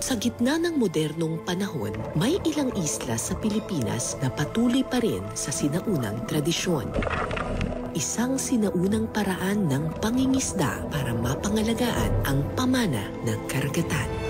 Sa gitna ng modernong panahon, may ilang isla sa Pilipinas na patuloy pa rin sa sinaunang tradisyon. Isang sinaunang paraan ng pangingisda para mapangalagaan ang pamana ng karagatan.